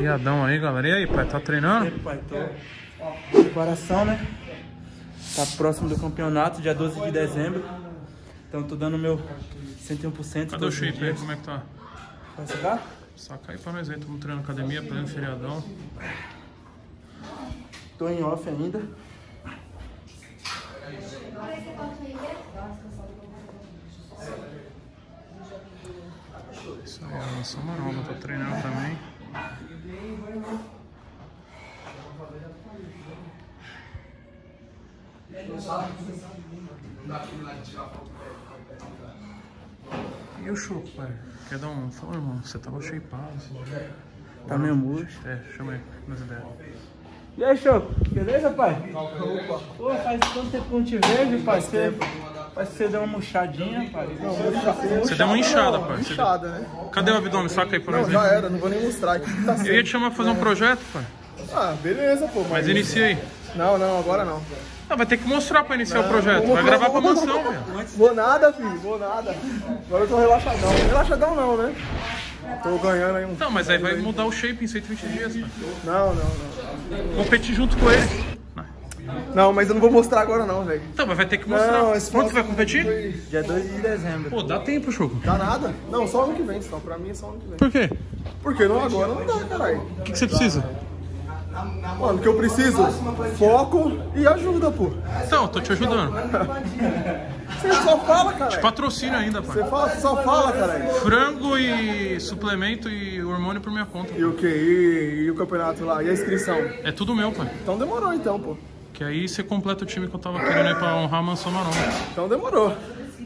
Feriadão aí, galera. E aí, pai? Tá treinando? E aí, pai? Tô... Preparação, né? Tá próximo do campeonato, dia 12 de dezembro. Então tô dando meu 101%. Cadê o shape aí? Como é que tá? Vai sacar? Saca aí pra nós aí. Estamos treinando academia, pleno feriadão. Tô em off ainda. Isso aí, a nossa maromba. Tô treinando também. E o Choco, pai? Quer dar um... Fala, irmão, você tava shapeado. Tá meio murcho. É, chama aí, nas ideias. E aí, Choco? Beleza, pai? Pô, faz tanto tempo que eu não te vejo, pai. Parece que você deu uma murchadinha, pai. Você deu uma inchada, pai. Inchada, né? Cadê o abdômen? Saca aí pra nós. Não, já era, não vou nem mostrar aqui. Tá Eu ia te chamar pra fazer um projeto, pai. Ah, beleza, pô. Mas inicia aí. Não, agora não. Ah, vai ter que mostrar pra iniciar o projeto. Vai gravar pra mansão, velho. Vou nada, filho, vou nada. Agora eu tô relaxadão. Relaxadão não, né? Tô ganhando aí um... Não, mas aí vai mudar o shape em 120 dias, pai. Não. Competir junto com ele. Não, mas eu não vou mostrar agora não, velho. Então, mas vai ter que mostrar. Não, Quando você vai competir? Dia 12 de dezembro. Pô, dá tempo, Choco. Dá nada? Não, só ano que vem, só. Pra mim é só ano que vem. Por quê? Porque não agora não dá, caralho. O que você precisa? Mano, o que eu preciso? Foco e ajuda, pô. Então, tô te ajudando. Você só fala, caralho. Patrocínio ainda, pai. Você só fala, caralho. Frango e suplemento e hormônio por minha conta. E o que? E o campeonato lá? E a inscrição? É tudo meu, pai. Então demorou então, pô. Que aí você completa o time que eu tava querendo aí pra honrar a mansão maromba. Então demorou.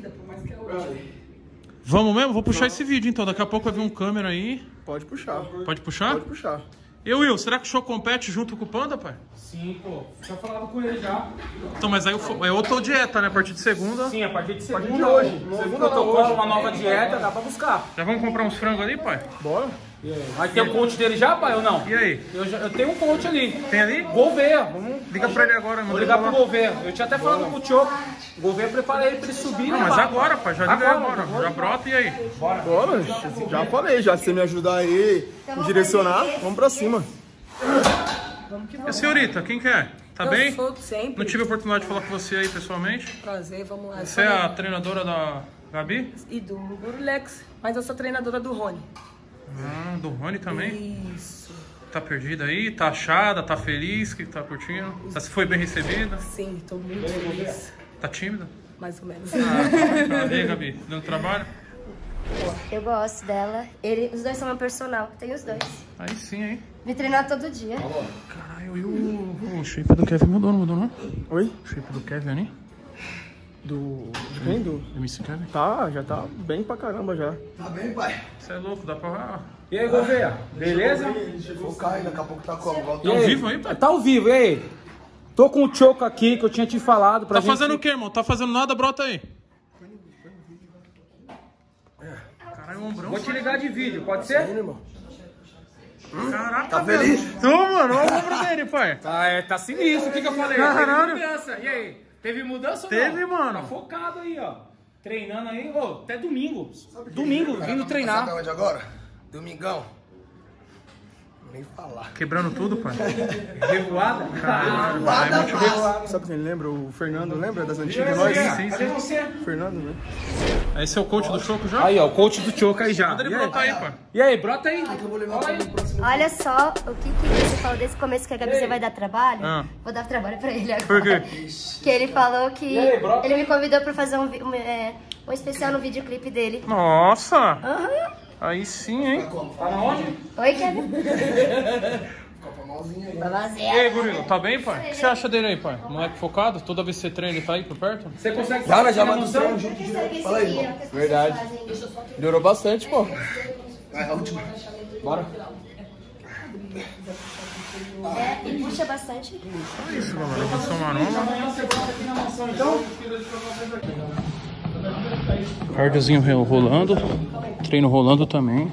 Vamos mesmo? Vou puxar esse vídeo então. Daqui a pouco vai vir um câmera aí. Pode puxar. Pode puxar? Pode puxar. E Will, será que o show compete junto com o Panda, pai? Sim, pô. Já falava com ele já. Então, mas aí eu tô dieta, né? A partir de segunda. Sim, a partir de segunda. de hoje. Segundo Segunda protocolo, hoje. uma nova dieta, dá pra buscar. Já vamos comprar uns frangos ali, pai? Bora. Vai ter o coach dele já, pai, ou não? E aí? Eu tenho um coach ali. Tem ali? Gouveia. Vamos Liga pra ele agora, mano. Vou ligar pro Gouveia. Eu tinha até falado com o Choco. O Gouveia preparei ele pra ele subir, Não, né, mas pai? agora, pai. Já liga agora. Já brota e aí? Bora. Já falei, já. Se você me ajudar aí, me direcionar, vamos pra cima. E a senhorita, quem que é? Tá bem? Eu sou sempre. Não tive a oportunidade de falar com você aí pessoalmente. Prazer, vamos lá. Você é a treinadora da Gabi? E do Burlex, mas eu sou treinadora do Rony. Ah, do Rony também? Isso. Tá perdida aí? Tá achada? Tá feliz? Que tá curtindo? Tá, foi bem recebida? Sim, tô muito feliz. Tá tímida? Mais ou menos. Ah, e aí, Gabi? Dando trabalho? Eu gosto dela. Os dois são meu personal. Tem os dois. Aí sim, hein? Me treinar todo dia. Caralho, e o shape do Kevin mudou, não mudou não? Oi? O shape do Kevin ali? De quem? Do... MC Kevin? Tá, já tá bem pra caramba já. Você é louco, dá pra... E aí, Gouveia? Beleza? Vou cair, daqui a pouco tá como? Tá ao vivo aí, pai? Tá ao vivo, e aí? Tô com o Choco aqui, que eu tinha te falado pra Tá gente... fazendo o quê, irmão? Tá fazendo nada? Brota aí. Caralho, ombrão. Vou te ligar de vídeo, pode ser? Caraca, Tá velho. feliz? Tô, mano. Olha o ombro dele, pai. Tá sinistro, o que eu falei? Caralho. Teve mudança, e aí? Teve mudança ou não? Teve, mano. Tá focado aí, ó. Treinando aí, ô, até domingo. Domingo, vindo treinar. Sabe onde agora? Domingão. Nem falar. Quebrando tudo, pai. Revoada? Sabe quem lembra? O Fernando, lembra das antigas? Nós? Sim, Cadê sim. você? Fernando, né? Esse é o coach do Choco já? Aí, ó, o coach do Choco aí já. Manda ele E aí? brotar aí, pai. E aí, brota aí. Olha só o que você falou desse começo que a Gabi vai dar trabalho. Ah. Vou dar trabalho pra ele agora. Por quê? Que ele falou que aí, brota? ele me convidou pra fazer um especial no videoclipe dele. Nossa. Aham. Aí sim, hein? Tá na onde? Oi, Kevin. E aí, Gurilo, tá bem, pai? O que você acha dele aí, pai? Moleque focado? Toda vez que você treina, ele tá aí por perto? Você consegue Já na manda o mansão? treino junto direto. Fala aí, irmão. Verdade. Melhorou bastante, pô. Vai, a última. Bora. E puxa bastante. É isso, galera. Mansão maromba. Cardiozinho rolando. Treino rolando também.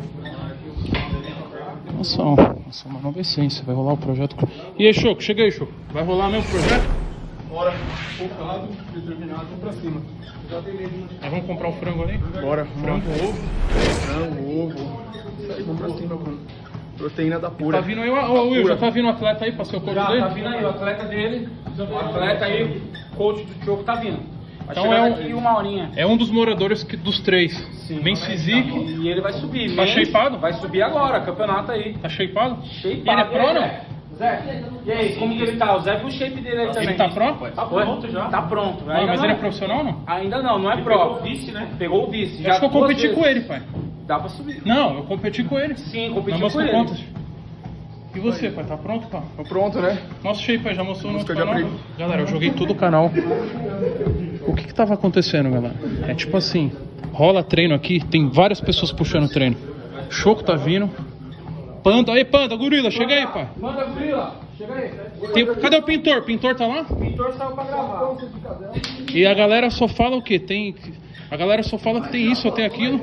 Mansão maromba é essência. Vai rolar o projeto. E aí, Choco? Chega aí, Choco. Vai rolar mesmo o projeto? Bora. Focado, determinado, vamos pra cima. Nós vamos comprar um frango ali? Bora. Frango, ovo. Frango, ovo. Isso aí, vamos pra cima, mano. Proteína da pura. Tá vindo aí, ô Will, já tá vindo o atleta aí pra ser o coach Já, dele? tá vindo aí, o atleta dele, o atleta aí, o coach do Choco tá vindo. Vai Então chegar é daqui uma horinha. É um dos moradores dos 3. Bem físico. E ele vai subir. Tá Men's shapeado? Vai subir agora, campeonato aí. Tá shapeado? Shapeado. E ele é pro, não? Zé, e aí, como que ele tá? O Zé viu o shape dele aí também. Ele tá pro? Tá pronto já. Tá pronto. Não, Ainda mas não. ele é profissional, não? Ainda não é pro. Pegou o vice, né? Pegou o vice. Eu acho que eu duas competi vezes. com ele, pai. Dá pra subir. Não, eu competi com ele. Sim, Na competiu Muscle com ele. Contest. E você, pai? Tá pronto, pai? Tô pronto, né? Mostra o shape aí, já mostrou no Música outro de canal? abrigo. Galera, eu joguei tudo o canal. O que tava acontecendo, galera? É tipo assim, rola treino aqui, tem várias pessoas puxando o treino. Choco tá vindo. Panda, aí Panda, gorila, chega aí, pai. Manda, gorila. Chega aí. Cadê o pintor? Pintor tá lá? O pintor saiu pra gravar. E a galera só fala o quê? A galera só fala que tem isso ou tem aquilo.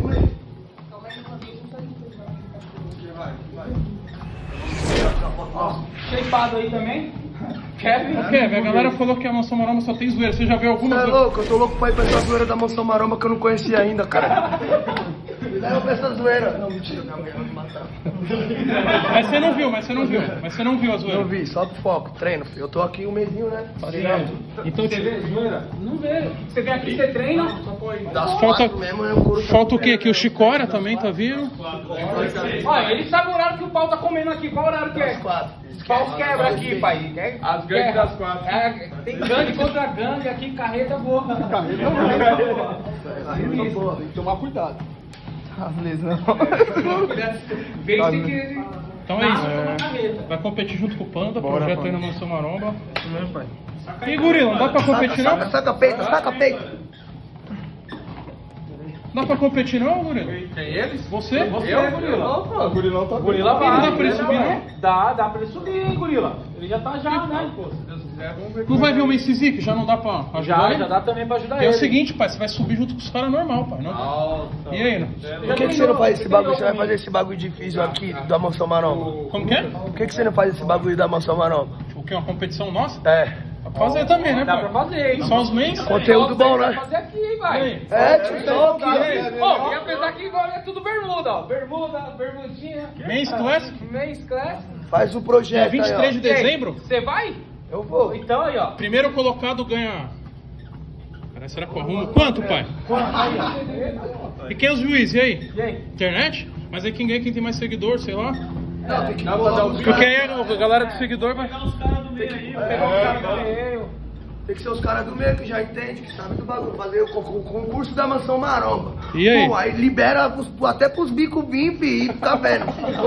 Shapeado aí também. Kevin. Kevin, a galera falou que a Mansão Maromba só tem zoeira. Você já viu alguma? Você é louco? Eu tô louco pra ir pra essa zoeira da Mansão Maromba que eu não conhecia ainda, cara. Me leva pra essa zoeira. Não, mentira, minha mulher vai me matar. Mas você não viu a zoeira. Não vi, só pro foco, treino, filho. Eu tô aqui um mesinho, né? Então, Você vê zoeira? Não vê. Você vem aqui, você treina. Das Falta- quatro mesmo, eu couro. falta o quê aqui? O Chicória também tá vindo. Olha, ele sabe o horário que o pau tá comendo aqui. Qual horário que é? Quatro. O pau quebra aqui, pai. As gangues das quatro. Tem gangue contra gangue aqui, carreta boa. Carreta boa, tem que tomar cuidado. Ah, beleza, não. Vê se que... Então é isso. Vai competir junto com o Panda, projeto aí na Mansão Maromba. E gorila, não dá pra competir não? Saca peito, saca peito. Dá pra competir não, gorila? Tem eles? Você? Eu, gorila. Opa, o gurilão tá Gorila Não vai. dá pra ele subir não? Dá pra ele subir, gorila. Ele já tá já, né? Pô, se Deus quiser, vamos ver. Não vai vir o Messizi, que já não dá pra ajudar ele? Já dá também pra ajudar É ele. o seguinte, pai, você vai subir junto com os caras normal, pai. Não? Nossa. E aí, né? Por que você não faz esse bagulho? Você vai fazer esse bagulho difícil aqui da Mansão Maromba? Como que é? Por que você não faz esse bagulho da Mansão Maromba? O que? Uma competição nossa? É. Dá pra fazer também, né, Dá pai? pra fazer. Só os mens? Conteúdo bom, Dá né? pra fazer aqui, E vai. aí? É, TikTok. Ó, e apesar que agora é tudo bermuda, ó. Bermudinha. Mens Classic? Men's class. Faz o Dia projeto 23 aí, de ó. dezembro? Você vai? Eu vou. Então aí, ó. Primeiro colocado ganha... Cara, será que eu arrumo? Quanto, pai? E quem é os juízes? E aí? E aí? Internet? Mas aí quem ganha, quem tem mais seguidor, sei lá. Não, tem que botar os Porque aí a galera do seguidor vai... Tem que ser os caras do meio que já entendem, que sabem do bagulho. Fazer o concurso da Mansão Maromba. E aí? Pô, aí libera até pros bicos vimp e fica vendo.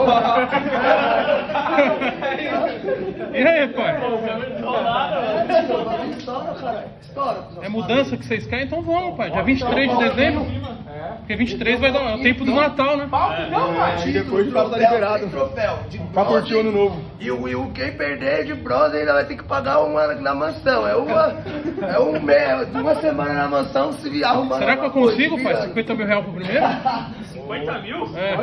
E aí, pai? Estoura, caralho. Estoura. É mudança que vocês querem? Então vamos, pai. Dia 23 de dezembro. Porque 23 vai dar é o tempo do Natal, né? E depois o cara tá liberado. Troféu. Pra curtir o ano novo. E o quem perder de bronze ainda vai ter que pagar um ano na mansão. É uma semana na mansão se arrumar. Será que eu consigo, pai? 50 mil reais pro primeiro? 50 mil? É.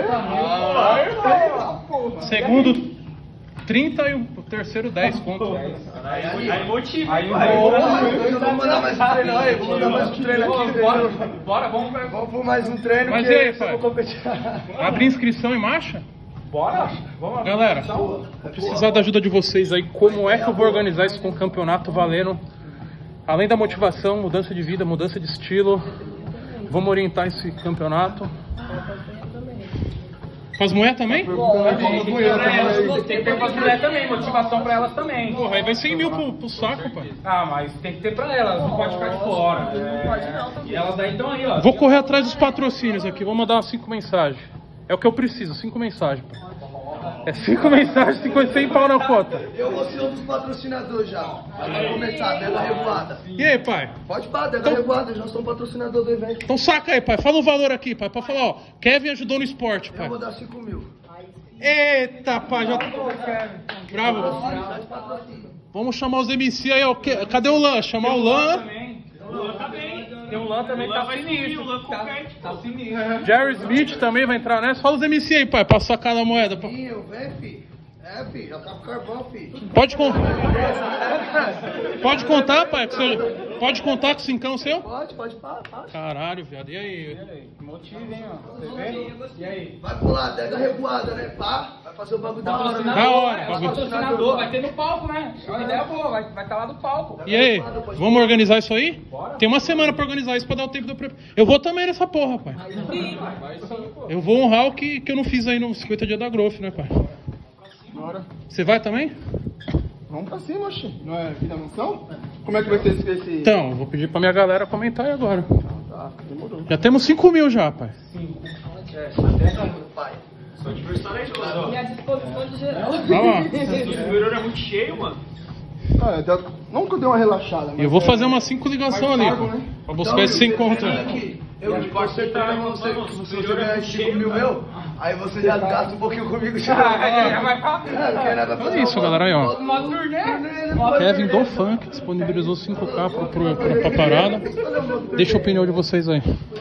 Segundo, 30 e o terceiro, 10 conto. Aí motiva. Eu vou mandar mais um treino aí. Vou mandar mais um treino aqui. Bora, vamos Vamos mais um treino. Mas que e aí, eu pai? vou competir. Abre inscrição em marcha? Bora. Vamos. Galera, vou precisar da ajuda de vocês aí. Como é que eu vou organizar isso com o campeonato valendo? Além da motivação, mudança de vida, mudança de estilo. Vamos orientar esse campeonato. Com as mulheres também? Tem que ter pra mulher também, motivação pra elas também. Porra, aí vai 100 mil pro saco, pai. Ah, mas tem que ter pra elas, não pode ficar de fora. Não pode não. E elas daí estão aí, ó. Vou correr atrás dos patrocínios aqui. Vou mandar umas 5 mensagens. É o que eu preciso, 5 mensagens, pai. É 5 mensagens, 100 pau na conta. Eu vou ser um dos patrocinadores já. Vai começar, Dega Revoada. E aí, pai? Pode pá, Dega Revoada, eu já sou um patrocinador do evento. Então saca aí, pai. Fala o valor aqui, pai. Pra falar, ó. Kevin ajudou no esporte, Eu pai. vou dar 5 mil. Eita, pai. Já... Bravo. Vamos chamar os MC aí, ó. Cadê o Lan? Chamar o Lan. Tem um Lan também que tá sinistro. Tá sinistro. Jerry Smith também vai entrar nessa. Fala os MC aí, pai. Pra sacar da moeda. Vem, fi. É, fi, já tá com carvão, fi. Pode contar, pai? Pode contar com o cincão seu? Pode pá. Caralho, viado. E aí? Motiva, hein, ó. Você vê? E aí? Vai pular, Dega Revoada, né, pá? Vai fazer o bagulho da hora. Patrocinador, Da hora, é, bagulho. patrocinador, vai ter no palco, né? É uma ideia boa, vai estar lá no palco. E aí, vamos organizar isso aí? Tem uma semana pra organizar isso pra dar o tempo do preparo. Eu vou também nessa porra, pai. Eu vou honrar o que eu não fiz aí nos 50 dias da Growth, né, pai? Bora. Você vai também? Vamos pra cima, oxi. Não é vida mansão? Como é que vai ser esse... Então, eu vou pedir pra minha galera comentar aí agora. Tá, demorou. Já temos 5 mil já, pai. E à disposição de geral. Olha lá. Não que eu dei uma relaxada, mas... Eu vou fazer umas 5 ligações ali, pago, pô, né? pra buscar esse encontro. Eu te posso acertar você, se você ganhar 5 mil meu, aí você já gasta um pouquinho comigo. Já vai pra... Olha isso, galera, aí, ó. Uma turnê. Kevin do Funk disponibilizou 5K pra parada. Deixa a opinião de vocês aí.